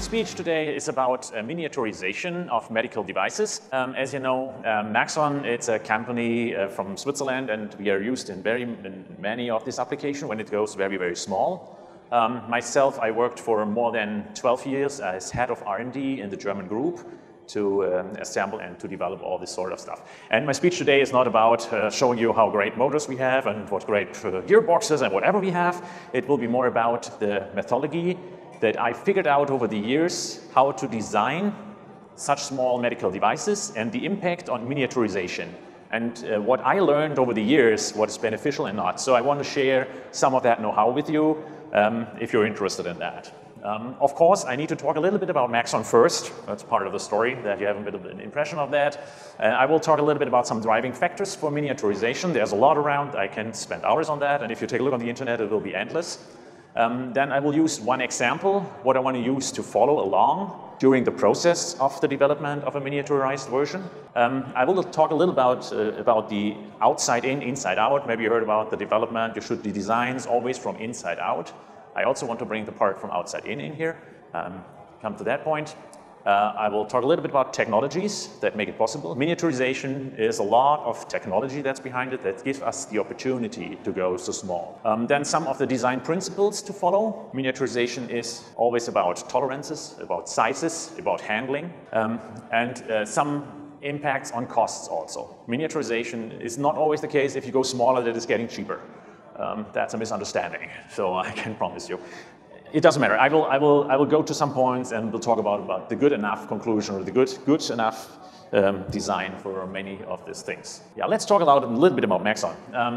speech today is about miniaturization of medical devices. As you know, Maxon, it's a company from Switzerland, and we are used in many of these applications when it goes very, very small. Myself, I worked for more than 12 years as head of R&D in the German group to assemble and to develop all this sort of stuff. And my speech today is not about showing you how great motors we have and what great gearboxes and whatever we have. It will be more about the methodology that I figured out over the years how to design such small medical devices and the impact on miniaturization. And what I learned over the years, what is beneficial and not. So I want to share some of that know-how with you if you're interested in that. Of course, I need to talk a little bit about Maxon first. That's part of the story, that you have a bit of an impression of that. I will talk a little bit about some driving factors for miniaturization. There's a lot around. I can spend hours on that, and if you take a look on the internet, it will be endless. Then I will use one example, what I want to use to follow along during the process of the development of a miniaturized version. I will talk a little about the outside in, inside out. Maybe you heard about the development. You should do designs always from inside out. I also want to bring the part from outside in here. Come to that point. I will talk a little bit about technologies that make it possible. Miniaturization is a lot of technology that's behind it that gives us the opportunity to go so small. Then some of the design principles to follow. Miniaturization is always about tolerances, about sizes, about handling, and some impacts on costs also. Miniaturization is not always the case. If you go smaller, that is getting cheaper. That's a misunderstanding, so I can promise you. It doesn't matter. I will go to some points and we'll talk about the good enough conclusion or the good enough design for many of these things. Yeah, let's talk a little bit about Maxon.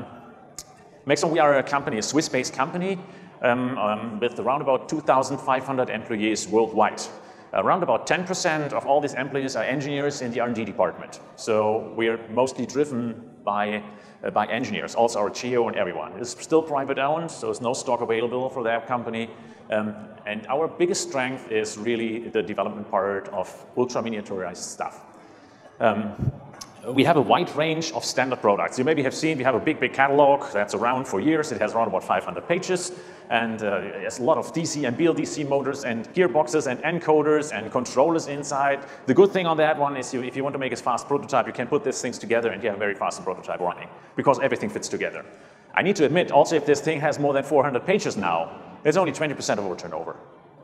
Maxon, we are a company, a Swiss-based company with around about 2,500 employees worldwide. Around about 10% of all these employees are engineers in the R&D department. So we're mostly driven by engineers, also our CEO and everyone. It's still private owned, so there's no stock available for that company. And our biggest strength is really the development part of ultra miniaturized stuff. We have a wide range of standard products. You maybe have seen we have a big catalog that's around for years. It has around about 500 pages, and there's a lot of DC and BLDC motors and gearboxes and encoders and controllers inside. The good thing on that one is if you want to make a fast prototype, you can put these things together and you have a very fast prototype running because everything fits together. I need to admit also, if this thing has more than 400 pages now, it's only 20% of our turnover.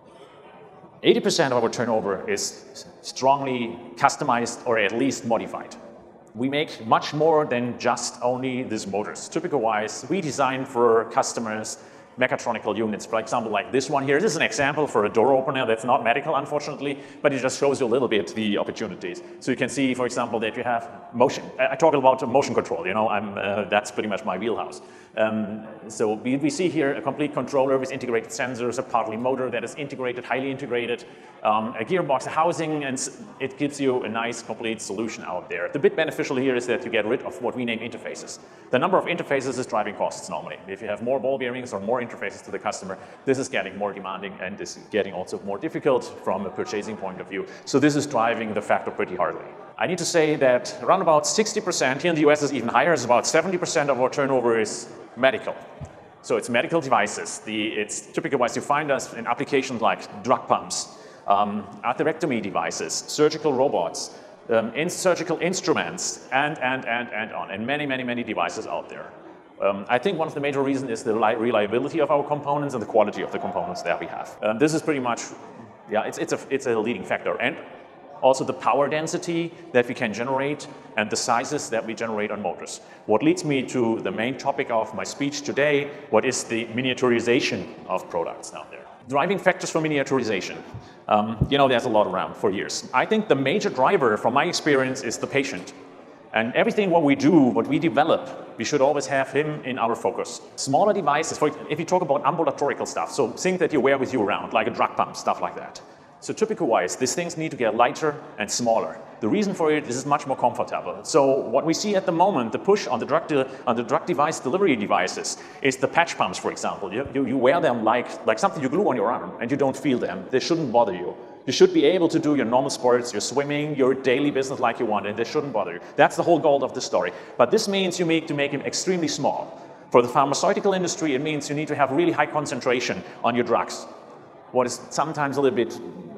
80% of our turnover is strongly customized or at least modified. We make much more than just only these motors. Typical-wise, we design for customers mechatronical units. For example, like this one here. This is an example for a door opener that's not medical, unfortunately, but it just shows you a little bit the opportunities. So you can see, for example, that you have motion. I talk about motion control, you know, that's pretty much my wheelhouse. So we see here a complete controller with integrated sensors, a partly motor that is integrated, highly integrated, a gearbox, a housing, and it gives you a nice complete solution out there. The bit beneficial here is that you get rid of what we name interfaces. The number of interfaces is driving costs normally. If you have more ball bearings or more interfaces to the customer, this is getting more demanding and is getting also more difficult from a purchasing point of view. So this is driving the factor pretty hardly. I need to say that around about 60%, here in the US is even higher, is about 70% of our turnover is medical. So it's medical devices. It's typical-wise you find us in applications like drug pumps, atherectomy devices, surgical robots, surgical instruments, and on, and many devices out there. I think one of the major reasons is the reliability of our components and the quality of the components that we have. This is pretty much, yeah, it's a leading factor. And also the power density that we can generate and the sizes that we generate on motors. What leads me to the main topic of my speech today, what is the miniaturization of products out there. Driving factors for miniaturization. You know, there's a lot around for years. I think the major driver from my experience is the patient. And everything what we do, what we develop, we should always have him in our focus. Smaller devices, if you talk about ambulatorical stuff, so things that you wear with you around, like a drug pump, stuff like that. So typical-wise, these things need to get lighter and smaller. The reason for it is much more comfortable. So what we see at the moment, the push on the drug device delivery devices is the patch pumps, for example. You wear them like something you glue on your arm and you don't feel them. They shouldn't bother you. You should be able to do your normal sports, your swimming, your daily business like you want, and they shouldn't bother you. That's the whole goal of the story. But this means you need to make them extremely small. For the pharmaceutical industry, it means you need to have really high concentration on your drugs. What is sometimes a little bit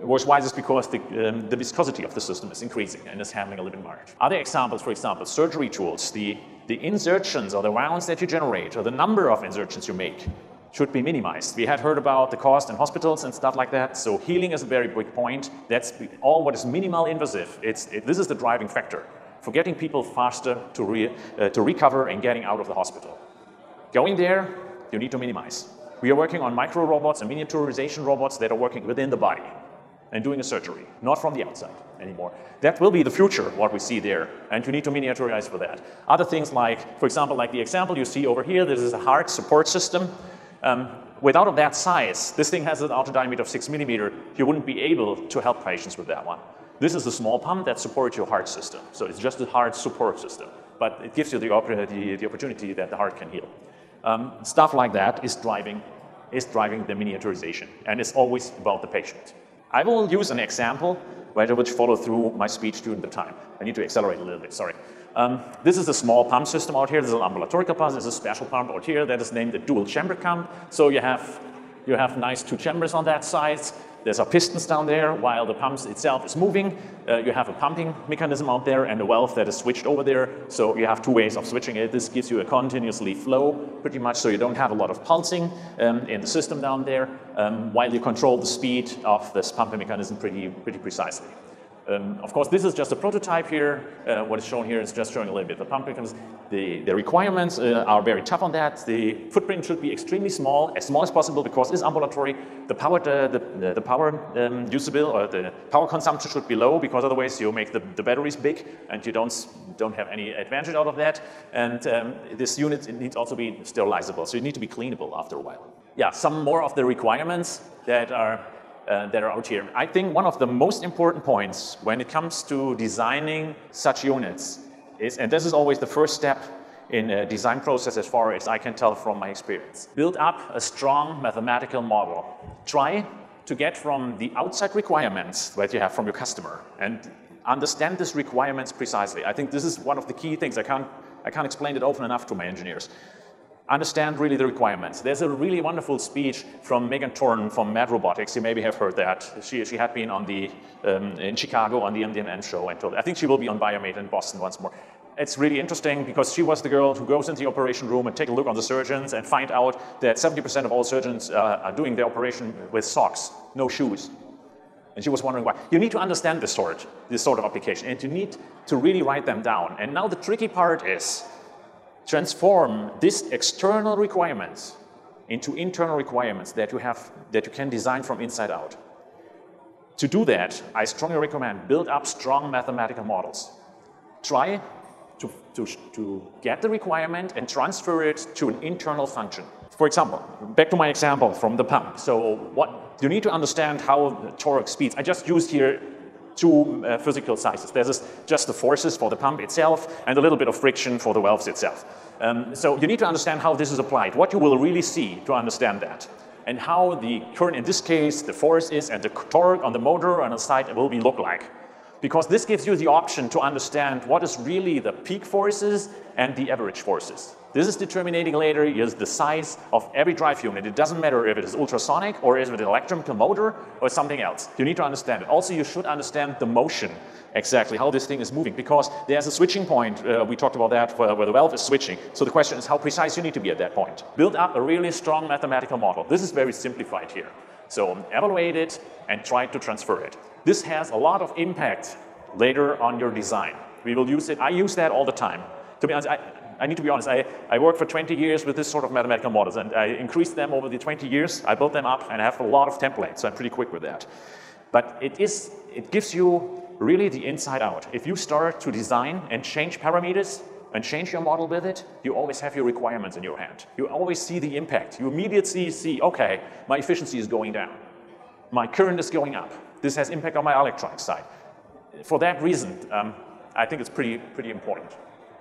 course, why is this? Because the viscosity of the system is increasing and is handling a little bit more. Other examples, for example, surgery tools, the insertions or the rounds that you generate or the number of insertions you make should be minimized. We had heard about the cost in hospitals and stuff like that, so healing is a very big point. That's all what is minimal invasive. This is the driving factor for getting people faster to recover and getting out of the hospital. Going there, you need to minimize. We are working on micro robots and miniaturization robots that are working within the body and doing a surgery, not from the outside anymore. That will be the future, what we see there, and you need to miniaturize for that. Other things like, for example, like the example you see over here, this is a heart support system. Without that size, this thing has an outer diameter of 6 millimeters, you wouldn't be able to help patients with that one. This is a small pump that supports your heart system, so it's just a heart support system, but it gives you the opportunity that the heart can heal. Stuff like that is driving the miniaturization, and it's always about the patient. I will use an example which follow through my speech during the time. I need to accelerate a little bit, sorry. This is a small pump system out here. This is an ambulatorial pump. This is a special pump out here that is named the dual chamber pump. So you have nice 2 chambers on that side. There's a pistons down there while the pump itself is moving. You have a pumping mechanism out there and a valve that is switched over there. So you have 2 ways of switching it. This gives you a continuously flow pretty much, so you don't have a lot of pulsing in the system down there, while you control the speed of this pumping mechanism pretty precisely. Of course, this is just a prototype here. What is shown here is just showing a little bit the pump mechanism. The requirements are very tough on that. The footprint should be extremely small as possible, because it's ambulatory. The power usable or the power consumption should be low, because otherwise you make the batteries big and you don't have any advantage out of that. And this unit needs also be sterilizable, so you need to be cleanable after a while. Yeah, some more of the requirements that are out here. I think one of the most important points when it comes to designing such units is, and this is always the first step in a design process as far as I can tell from my experience, build up a strong mathematical model. Try to get from the outside requirements that you have from your customer and understand these requirements precisely. I think this is one of the key things. I can't explain it often enough to my engineers. Understand really the requirements. There's a really wonderful speech from Megan Thorne from Mad Robotics. You maybe have heard that. She had been on in Chicago on the MDMN show, and I think she will be on Biomate in Boston once more. It's really interesting because she was the girl who goes into the operation room and take a look on the surgeons and find out that 70% of all surgeons are doing their operation with socks, no shoes. And she was wondering why. You need to understand this sort of application, and you need to really write them down. And now the tricky part is transform these external requirements into internal requirements that you can design from inside out. To do that, I strongly recommend build up strong mathematical models. Try to get the requirement and transfer it to an internal function. For example, back to my example from the pump. So what you need to understand how the torque speeds. I just used here 2 physical sizes. There's just the forces for the pump itself and a little bit of friction for the valves itself. So you need to understand how this is applied, what you will really see to understand that, and how the current, in this case, the force is, and the torque on the motor on the side will look like. Because this gives you the option to understand what is really the peak forces and the average forces. This is determining later is the size of every drive unit. It doesn't matter if it is ultrasonic or is it an electrical motor or something else. You need to understand it. Also, you should understand the motion, exactly how this thing is moving, because there's a switching point. We talked about that where the valve is switching. So the question is how precise you need to be at that point. Build up a really strong mathematical model. This is very simplified here. So evaluate it and try to transfer it. This has a lot of impact later on your design. We will use it. I use that all the time. To be honest, I need to be honest, I worked for 20 years with this sort of mathematical models, and I increased them over the 20 years. I built them up, and I have a lot of templates, so I'm pretty quick with that. But it gives you really the inside out. If you start to design and change parameters and change your model with it, you always have your requirements in your hand. You always see the impact. You immediately see, okay, my efficiency is going down. My current is going up. This has impact on my electronics side. For that reason, I think it's pretty important.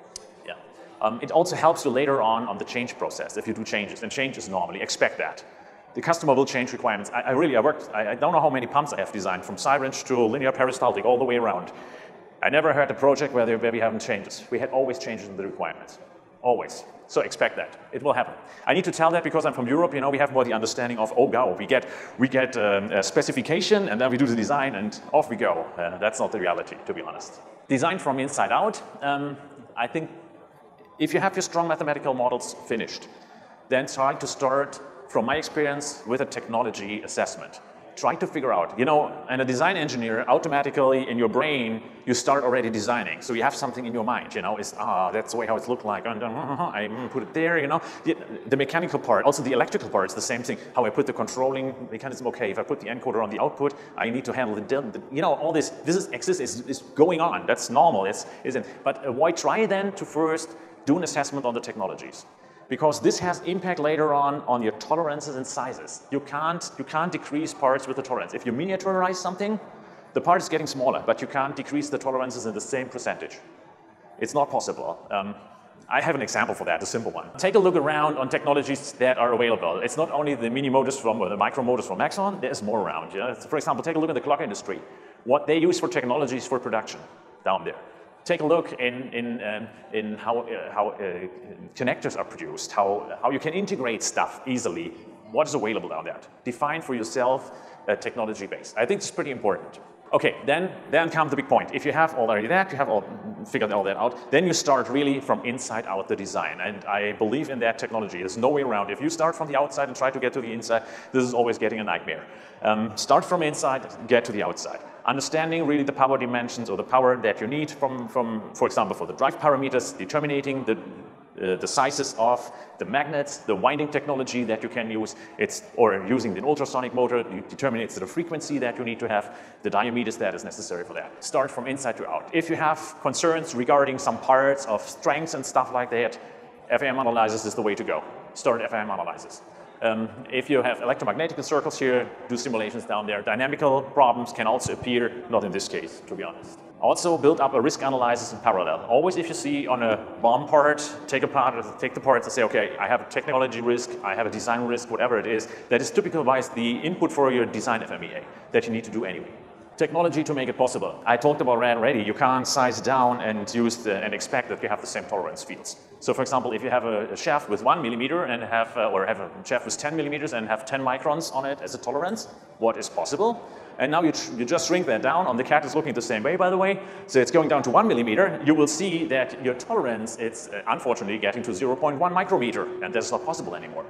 It also helps you later on the change process if you do changes, and changes normally, expect that. The customer will change requirements. I don't know how many pumps I have designed, from syringe to linear peristaltic, all the way around. I never had a project where we haven't changes. We had always changes in the requirements. always. So expect that. It will happen. I need to tell that because I'm from Europe, you know, we have more the understanding of, oh, go, we get a specification and then we do the design and off we go. That's not the reality, to be honest. Design from inside out. I think if you have your strong mathematical models finished, then try to start, from my experience, with a technology assessment. Try to figure out, you know, and a design engineer, automatically in your brain, you start already designing. So you have something in your mind, you know, it's, that's the way how it looks like, and I put it there, you know. The mechanical part, also the electrical part is the same thing. How I put the controlling mechanism, okay, if I put the encoder on the output, I need to handle the you know, all this is going on, that's normal, but why try then to first do an assessment on the technologies? Because this has impact later on your tolerances and sizes. You can't decrease parts with the tolerance. If you miniaturize something, the part is getting smaller, but you can't decrease the tolerances in the same percentage. It's not possible. I have an example for that, a simple one. Take a look around on technologies that are available. It's not only the mini motors or the micro motors from Maxon, there's more around. You know? For example, take a look at the clock industry. What they use for technologies for production down there. Take a look in how connectors are produced, how you can integrate stuff easily, what is available down there. Define for yourself a technology base. I think it's pretty important. Okay, then comes the big point. If you have already that, you have figured all that out, then you start really from inside out the design. And I believe in that technology. There's no way around. If you start from the outside and try to get to the inside, this is always getting a nightmare. Start from inside, get to the outside. Understanding really the power dimensions or the power that you need from for example, for the drive parameters, determining the sizes of the magnets, the winding technology that you can use, or using the ultrasonic motor, you determine the frequency that you need to have, the diameters that is necessary for that. Start from inside to out. If you have concerns regarding some parts of strengths and stuff like that, FEM analysis is the way to go. Start FEM analysis. If you have electromagnetic circles here, do simulations down there. Dynamical problems can also appear, not in this case, to be honest. Also build up a risk analysis in parallel. Always if you see on a BOM part, take the parts and say, okay, I have a technology risk, I have a design risk, whatever it is, that is typically the input for your design FMEA that you need to do anyway. Technology to make it possible. I talked about that already. You can't size down and use and expect that you have the same tolerance fields. So for example, if you have a shaft with 1 millimeter and have a shaft with 10 millimeters and have 10 microns on it as a tolerance, what is possible? And now you just shrink that down. On the CAD is looking the same way, by the way. So it's going down to 1 millimeter. You will see that your tolerance is unfortunately getting to 0.1 micrometer, and that's not possible anymore.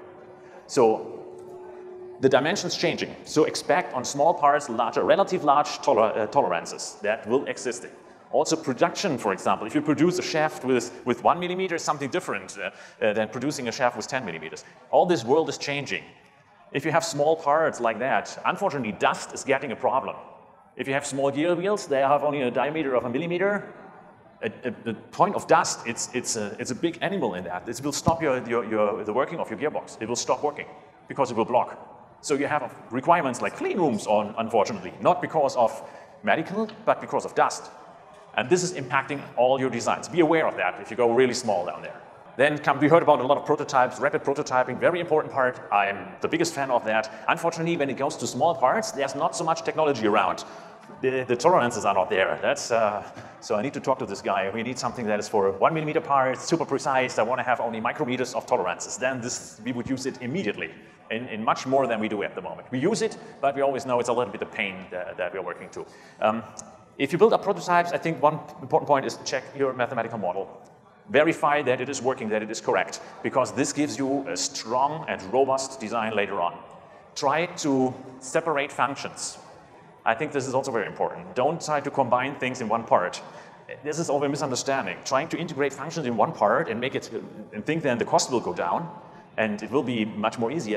So the dimension's changing. So expect on small parts relative large tolerances that will exist. Also production, for example, if you produce a shaft with 1 millimeter, something different than producing a shaft with 10 millimeters. All this world is changing. If you have small parts like that, unfortunately dust is getting a problem. If you have small gear wheels, they have only a diameter of 1 millimeter. The point of dust, it's a big animal in that. It will stop the working of your gearbox. It will stop working because it will block. So you have requirements like clean rooms on, unfortunately, not because of medical, but because of dust. And this is impacting all your designs. Be aware of that if you go really small down there. Then we heard about a lot of prototypes, rapid prototyping, very important part. I'm the biggest fan of that. Unfortunately, when it goes to small parts, there's not so much technology around. The tolerances are not there. So I need to talk to this guy. We need something that is for 1 millimeter parts, super precise. I want to have only micrometers of tolerances. Then we would use it immediately in much more than we do at the moment. We use it, but we always know it's a little bit of pain that we're working to. If you build up prototypes, I think one important point is check your mathematical model. Verify that it is working, that it is correct, because this gives you a strong and robust design later on. Try to separate functions. I think this is also very important. Don't try to combine things in one part. This is always a misunderstanding. Trying to integrate functions in one part and make it, and think then the cost will go down, and it will be much more easier.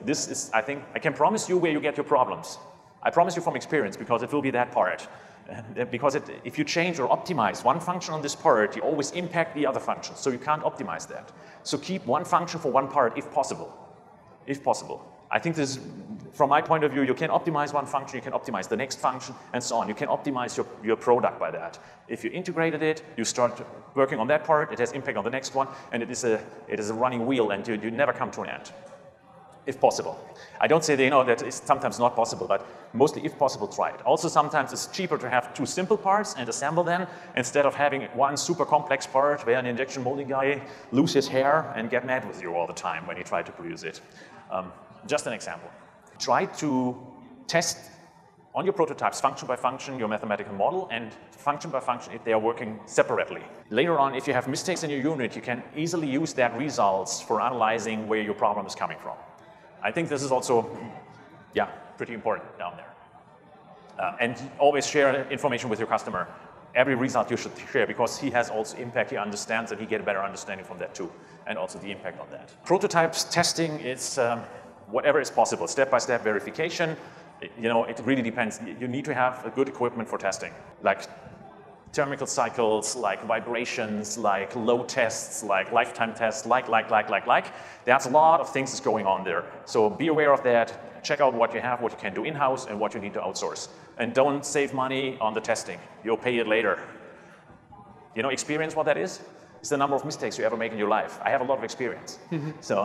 I think, I can promise you where you get your problems. I promise you from experience, because it will be that part. Because if you change or optimize one function on this part, you always impact the other functions, so you can't optimize that. So keep one function for one part if possible. If possible. I think this, from my point of view, you can optimize one function, you can optimize the next function, and so on. You can optimize your product by that. If you integrated it, you start working on that part, it has impact on the next one, and it is a running wheel, and you never come to an end. if possible. I don't say that it's sometimes not possible, but mostly if possible, try it. Also, sometimes it's cheaper to have two simple parts and assemble them instead of having one super complex part where an injection molding guy lose his hair and get mad with you all the time when you try to produce it. Just an example. Try to test on your prototypes function by function your mathematical model and function by function if they are working separately. Later on, if you have mistakes in your unit, you can easily use that results for analyzing where your problem is coming from. I think this is also, pretty important down there. And always share information with your customer. Every result you should share because he has also impact, he understands, and he get a better understanding from that too, and also the impact on that. Prototypes testing is whatever is possible, step-by-step verification. It really depends. You need to have a good equipment for testing, like thermical cycles, like vibrations, like load tests, like lifetime tests, like. There's a lot of things that's going on there. So be aware of that. Check out what you have, what you can do in-house, and what you need to outsource. And don't save money on the testing. You'll pay it later. Experience what that is? It's the number of mistakes you ever make in your life. I have a lot of experience. So,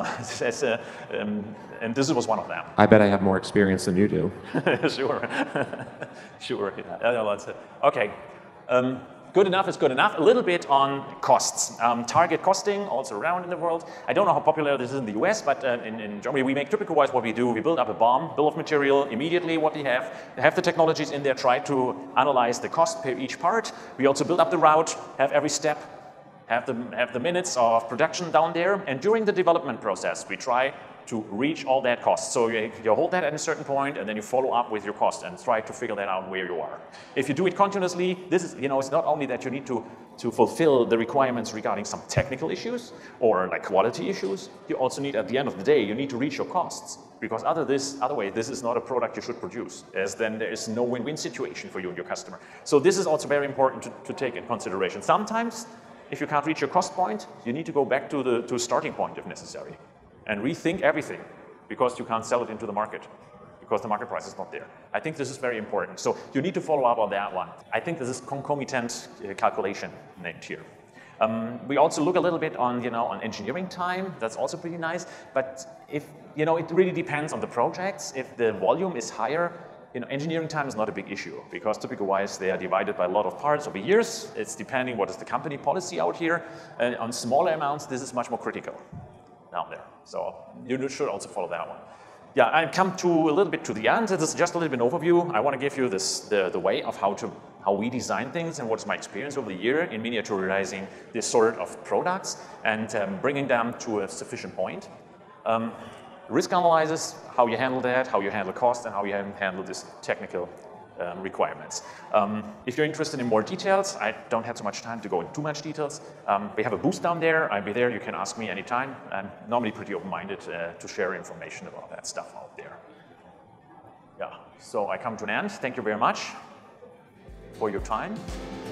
and this was one of them. I bet I have more experience than you do. Sure. Sure. Yeah. Okay. Good enough is good enough. A little bit on costs. Target costing, also around in the world. I don't know how popular this is in the US, but in Germany we make typical-wise what we do. We build up a BOM, bill of material, immediately what we have the technologies in there, try to analyze the cost per each part. We also build up the route, have every step, have the minutes of production down there, and during the development process, we try to reach all that cost. So you hold that at a certain point, and then you follow up with your cost and try to figure that out where you are. If you do it continuously, this is, it's not only that you need to fulfill the requirements regarding some technical issues or like quality issues, you also need, at the end of the day, you need to reach your costs. Because otherwise, this is not a product you should produce, as then there is no win-win situation for you and your customer. So this is also very important to take in consideration. Sometimes, if you can't reach your cost point, you need to go back to the starting point if necessary and rethink everything because you can't sell it into the market because the market price is not there. I think this is very important. So you need to follow up on that one. I think this is concomitant calculation named here. We also look a little bit on, on engineering time. That's also pretty nice. But if, it really depends on the projects. If the volume is higher, engineering time is not a big issue because typical-wise they are divided by a lot of parts over years. It's depending what is the company policy out here. And on smaller amounts, this is much more critical down there. So you should also follow that one. Yeah, I come to a little bit to the end. This is just a little bit of an overview. I want to give you the way of how we design things and what's my experience over the year in miniaturizing this sort of products and bringing them to a sufficient point. Risk analysis, how you handle that, how you handle cost, and how you handle this technical requirements. If you're interested in more details, I don't have so much time to go into too much details. We have a booth down there. I'll be there. You can ask me anytime. I'm normally pretty open-minded to share information about that stuff out there. Yeah, so I come to an end. Thank you very much for your time.